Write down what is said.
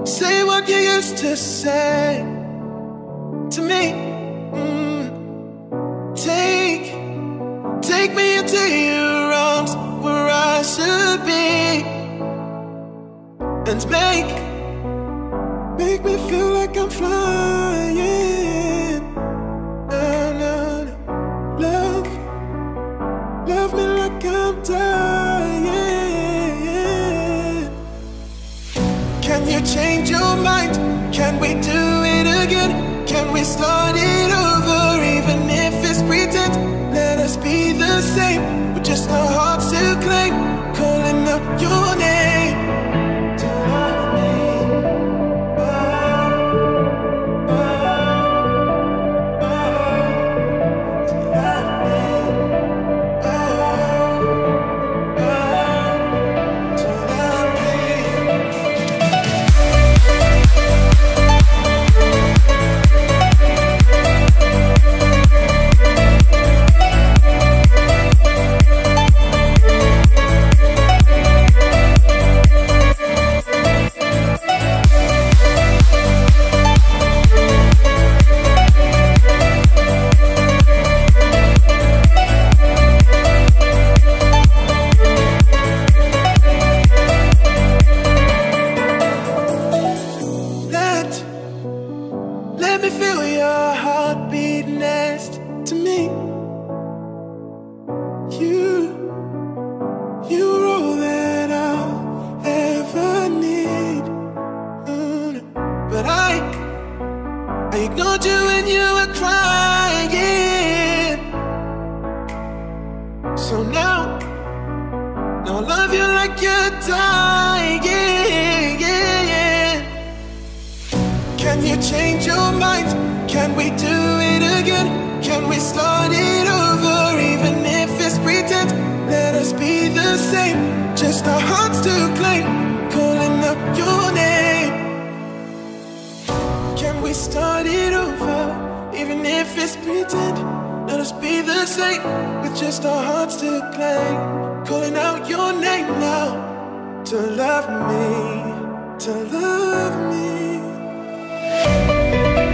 Say what you used to say to me. Take me into your arms where I should be, and make me feel like I'm flying. No. Love me like I'm dying. Can you change your mind? Can we do it again? Can we start it over, even if it's pretend? Let us be the same, with just our hearts to claim, calling out your name. To love me. To love me. To love me. Let me feel your heartbeat next to me. You're all that I'll ever need. But I ignored you when you were crying. So now I love you like you're dying. Can you change your mind? Can we do it again? Can we start it over, even if it's pretend? Let us be the same, just our hearts to claim, calling out your name. Can we start it over, even if it's pretend? Let us be the same, with just our hearts to claim, calling out your name now. To love me, to love me.